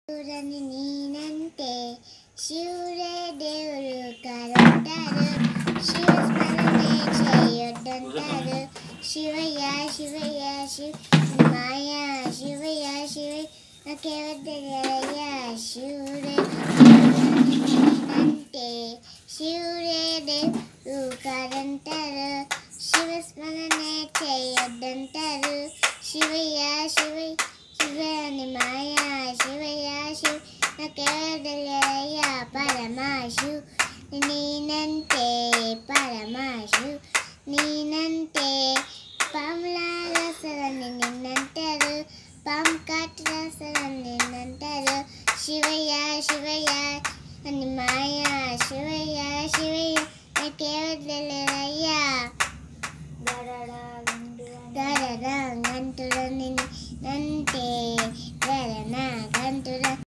చూడని నేనంటే శివుడే దేవుడు కాదంటారు, శివస్మరణే చేయొద్దంటారు. శివయ్య శివయ్య శివ మాయా శివయ్య శివయ్య నాకెవరు తెలియదయ్యా. శివుడే నేనంటే శివుడే దేవుడు కాదంటారు, శివస్మరణే చేయొద్దంటారు. శివయ్య శివయ్య శివని మాయా శివయ్య శివ నాకెవరు తెలియదయ్యా. పరమాశివు నేనంటే పరమాశివు నేనంటే పాములాగసలని నిన్నంటారు, పాము కాటురాసలని నిన్నంటారు. శివయ్య శివయ్య అని మాయా శివయ్య శివయ్య నాకెవరు తెలియదయ్యా. గంటులని నిన్నంటే